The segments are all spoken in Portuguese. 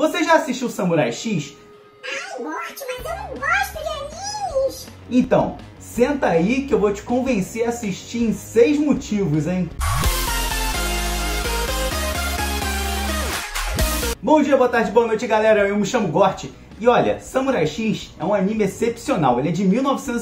Você já assistiu Samurai X? Ai, Morte, mas eu não gosto de animes. Então, senta aí que eu vou te convencer a assistir em 6 motivos, hein? Bom dia, boa tarde, boa noite, galera. Eu me chamo Gort. E olha, Samurai X é um anime excepcional. Ele é de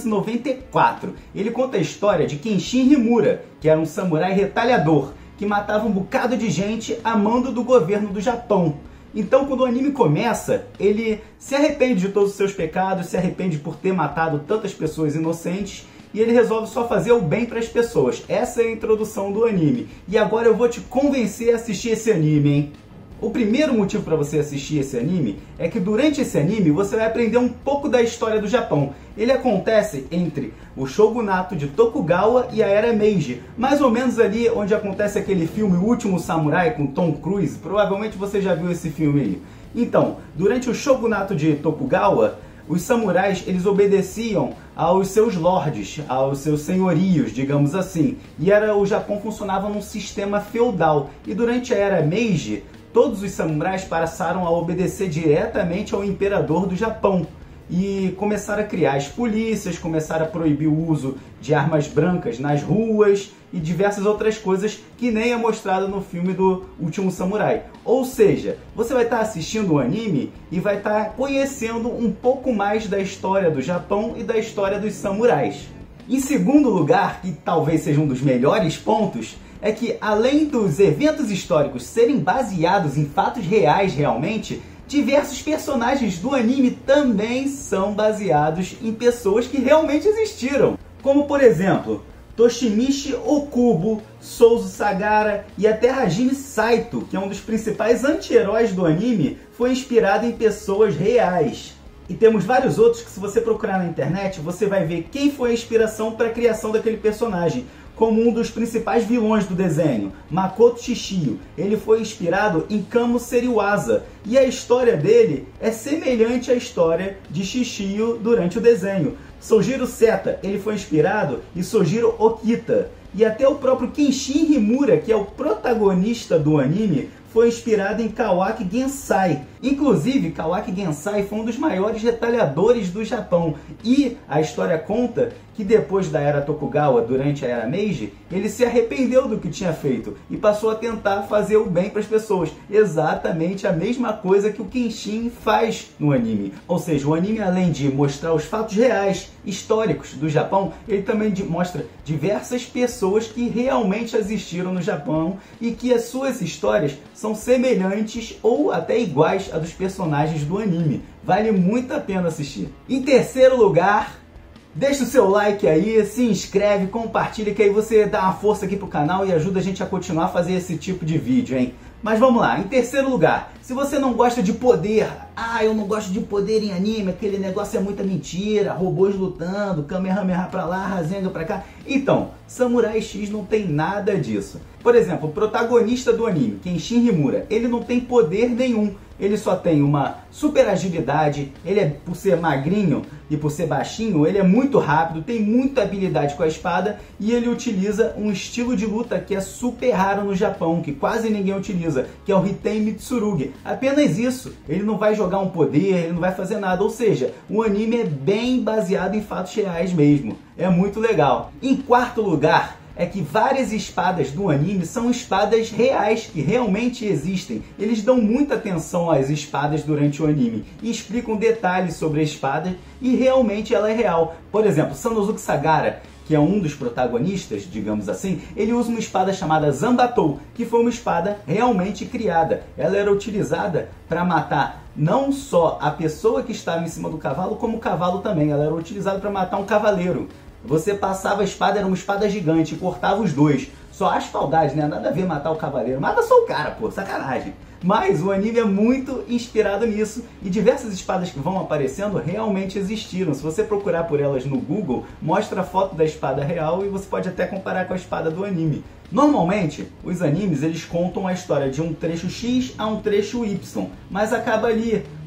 1994. Ele conta a história de Kenshin Himura, que era um samurai retalhador, que matava um bocado de gente a mando do governo do Japão. Então, quando o anime começa, ele se arrepende de todos os seus pecados, se arrepende por ter matado tantas pessoas inocentes, e ele resolve só fazer o bem para as pessoas. Essa é a introdução do anime. E agora eu vou te convencer a assistir esse anime, hein? O primeiro motivo para você assistir esse anime é que durante esse anime você vai aprender um pouco da história do Japão. Ele acontece entre o Shogunato de Tokugawa e a Era Meiji, mais ou menos ali onde acontece aquele filme O Último Samurai com Tom Cruise. Provavelmente você já viu esse filme aí. Então, durante o Shogunato de Tokugawa, os samurais eles obedeciam aos seus lordes, aos seus senhorios, digamos assim. E o Japão funcionava num sistema feudal. E durante a Era Meiji, todos os samurais passaram a obedecer diretamente ao imperador do Japão e começaram a criar as polícias, começaram a proibir o uso de armas brancas nas ruas e diversas outras coisas que nem é mostrado no filme do Último Samurai. Ou seja, você vai estar assistindo o anime e vai estar conhecendo um pouco mais da história do Japão e da história dos samurais. Em segundo lugar, que talvez seja um dos melhores pontos, é que além dos eventos históricos serem baseados em fatos reais realmente, diversos personagens do anime também são baseados em pessoas que realmente existiram. Como por exemplo, Toshimichi Okubo, Souzo Sagara e até Hajime Saito, que é um dos principais anti-heróis do anime, foi inspirado em pessoas reais. E temos vários outros que, se você procurar na internet, você vai ver quem foi a inspiração para a criação daquele personagem. Como um dos principais vilões do desenho, Makoto Shishio. Ele foi inspirado em Kamo Seriwaza. E a história dele é semelhante à história de Shishio durante o desenho. Sojiro Seta, ele foi inspirado em Sojiro Okita. E até o próprio Kenshin Himura, que é o protagonista do anime, foi inspirado em Kawaki Gensai. Inclusive, Kawaki Gensai foi um dos maiores retalhadores do Japão. E a história conta que depois da Era Tokugawa, durante a Era Meiji, ele se arrependeu do que tinha feito e passou a tentar fazer o bem para as pessoas. Exatamente a mesma coisa que o Kenshin faz no anime. Ou seja, o anime, além de mostrar os fatos reais, históricos do Japão, ele também mostra diversas pessoas que realmente existiram no Japão e que as suas histórias são semelhantes ou até iguais a dos personagens do anime. Vale muito a pena assistir. Em terceiro lugar, deixa o seu like aí, se inscreve, compartilha, que aí você dá uma força aqui pro canal e ajuda a gente a continuar a fazer esse tipo de vídeo, hein? Mas vamos lá, em terceiro lugar, se você não gosta de poder, eu não gosto de poder em anime, aquele negócio é muita mentira, robôs lutando, Kamehameha pra lá, Rasengan pra cá. Então, Samurai X não tem nada disso. Por exemplo, o protagonista do anime, Kenshin Himura, ele não tem poder nenhum. Ele só tem uma super agilidade, por ser magrinho e por ser baixinho, ele é muito rápido, tem muita habilidade com a espada e ele utiliza um estilo de luta que é super raro no Japão, que quase ninguém utiliza, que é o Hiten Mitsurugi. Apenas isso, ele não vai jogar um poder, ele não vai fazer nada, ou seja, o anime é bem baseado em fatos reais mesmo. É muito legal. Em quarto lugar, é que várias espadas do anime são espadas reais, que realmente existem. Eles dão muita atenção às espadas durante o anime e explicam detalhes sobre a espada e realmente ela é real. Por exemplo, Sanosuke Sagara, que é um dos protagonistas, digamos assim, ele usa uma espada chamada Zanbatou, que foi uma espada realmente criada. Ela era utilizada para matar não só a pessoa que estava em cima do cavalo, como o cavalo também. Ela era utilizada para matar um cavaleiro. Você passava a espada, era uma espada gigante, e cortava os dois. Só asfaldade, né? Nada a ver matar o cavaleiro. Mata só o cara, pô, sacanagem. Mas o anime é muito inspirado nisso e diversas espadas que vão aparecendo realmente existiram. Se você procurar por elas no Google, mostra a foto da espada real e você pode até comparar com a espada do anime. Normalmente, os animes eles contam a história de um trecho X a um trecho Y, mas acaba ali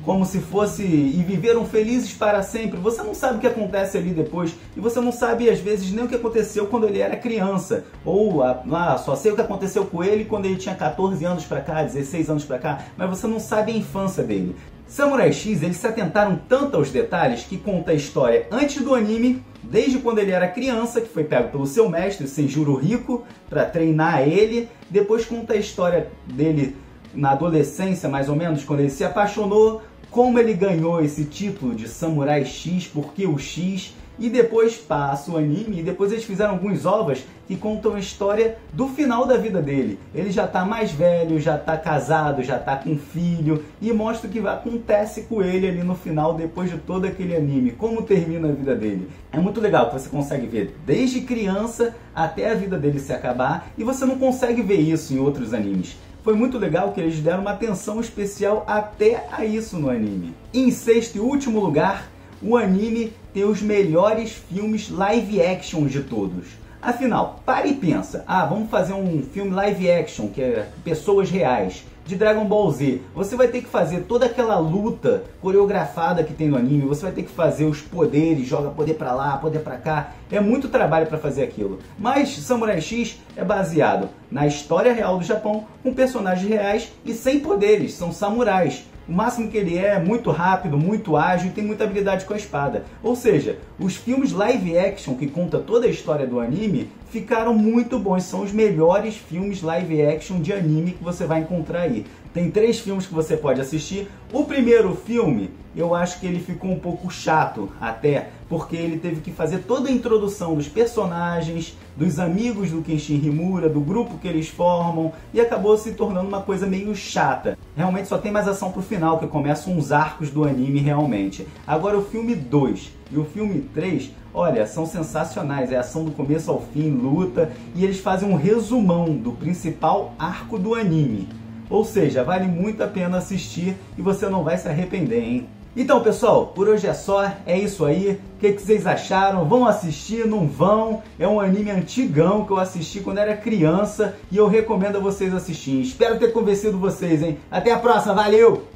como se fosse e viveram felizes para sempre. Você não sabe o que acontece ali depois e você não sabe às vezes nem o que aconteceu quando ele era criança, ou só sei o que aconteceu com ele quando ele tinha 14 anos para cá, 16 anos para cá, mas você não sabe a infância dele. Samurai X, eles se atentaram tanto aos detalhes que conta a história antes do anime, desde quando ele era criança, que foi pego pelo seu mestre, Senjuro Rico, para treinar ele. Depois conta a história dele na adolescência, mais ou menos, quando ele se apaixonou, como ele ganhou esse título de Samurai X, porque o X, e depois passa o anime, e depois eles fizeram alguns ovas que contam a história do final da vida dele. Ele já está mais velho, já está casado, já está com filho, e mostra o que acontece com ele ali no final, depois de todo aquele anime, como termina a vida dele. É muito legal que você consegue ver desde criança até a vida dele se acabar, e você não consegue ver isso em outros animes. Foi muito legal que eles deram uma atenção especial até a isso no anime. Em sexto e último lugar, o anime tem os melhores filmes live action de todos. Afinal, para e pensa, vamos fazer um filme live action, que é pessoas reais, de Dragon Ball Z. Você vai ter que fazer toda aquela luta coreografada que tem no anime, você vai ter que fazer os poderes, joga poder pra lá, poder pra cá, é muito trabalho para fazer aquilo. Mas Samurai X é baseado na história real do Japão, com personagens reais e sem poderes, são samurais. O máximo que ele é muito rápido, muito ágil e tem muita habilidade com a espada. Ou seja, os filmes live action que contam toda a história do anime ficaram muito bons. São os melhores filmes live action de anime que você vai encontrar aí. Tem 3 filmes que você pode assistir. O primeiro filme, eu acho que ele ficou um pouco chato até, porque ele teve que fazer toda a introdução dos personagens, dos amigos do Kenshin Himura, do grupo que eles formam, e acabou se tornando uma coisa meio chata. Realmente só tem mais ação pro final, que começam uns arcos do anime realmente. Agora o filme 2 e o filme 3, olha, são sensacionais. É ação do começo ao fim, luta, e eles fazem um resumão do principal arco do anime. Ou seja, vale muito a pena assistir e você não vai se arrepender, hein? Então, pessoal, por hoje é só, é isso aí. O que vocês acharam? Vão assistir? Não vão? É um anime antigão que eu assisti quando era criança e eu recomendo a vocês assistirem. Espero ter convencido vocês, hein? Até a próxima, valeu!